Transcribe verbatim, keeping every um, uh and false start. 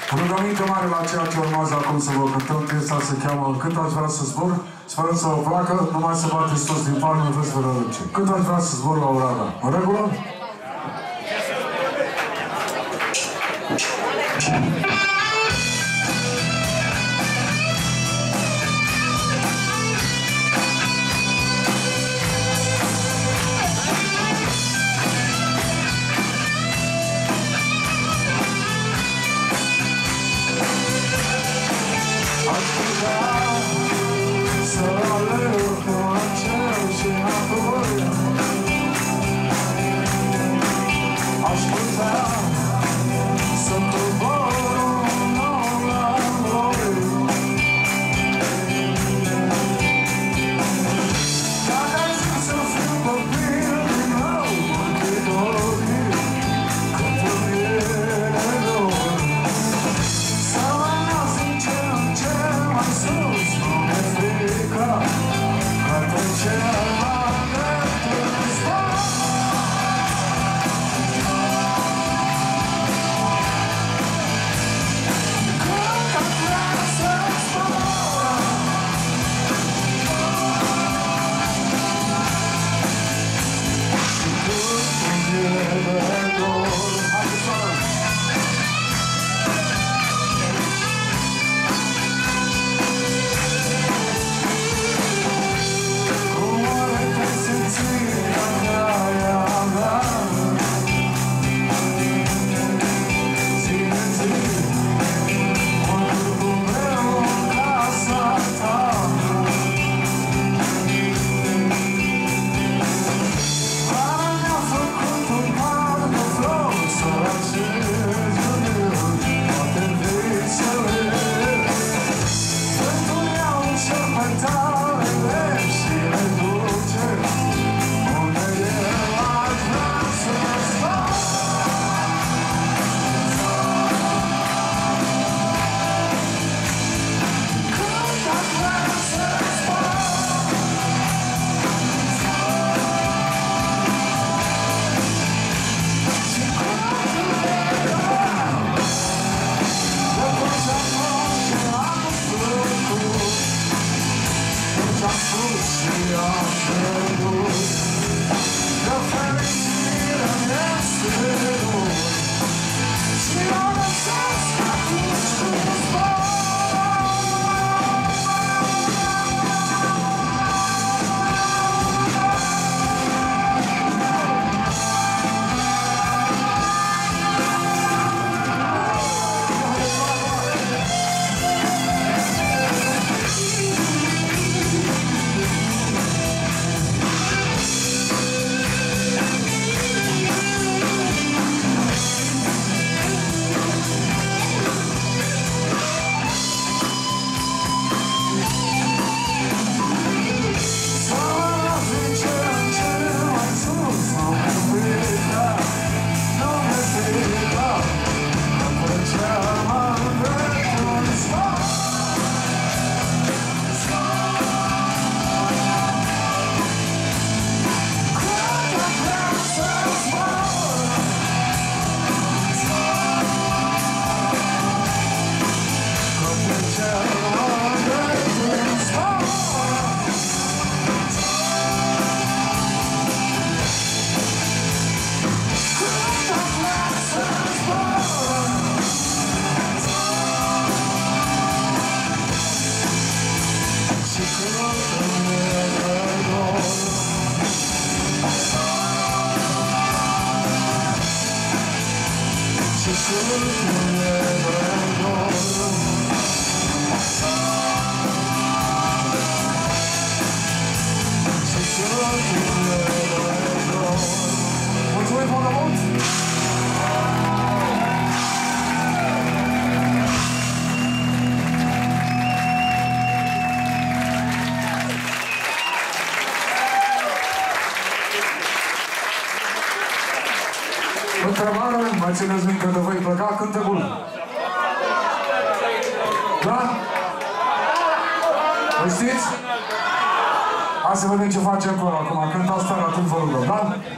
Rugăminte mare la ceea ce urmează acum să vă cântăm. Piesa se cheamă Cât aș vrea să zbor. Sperăm să vă placă. Numai să bateți toți din palme, veți vă răduce. Cât aș vrea să zbor la Oradea. În regulă? Întrebare, mai țineți minte de voi plăca? Cântă bun. Da? Vă știți? Hai să vedem ce face acolo acum. Cântați tare, atunci vă rugăm, da?